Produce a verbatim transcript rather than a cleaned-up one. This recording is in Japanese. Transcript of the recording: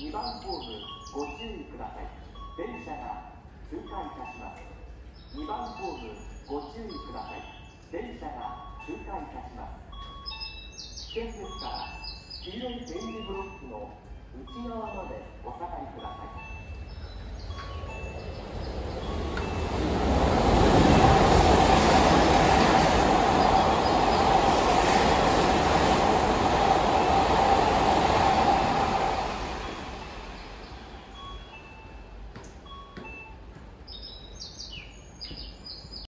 にばんホームご注意ください。電車が通過いたします。にばんホームご注意ください。電車が通過いたします。危険ですから、黄色い点字ブロックの内側までお下がりください。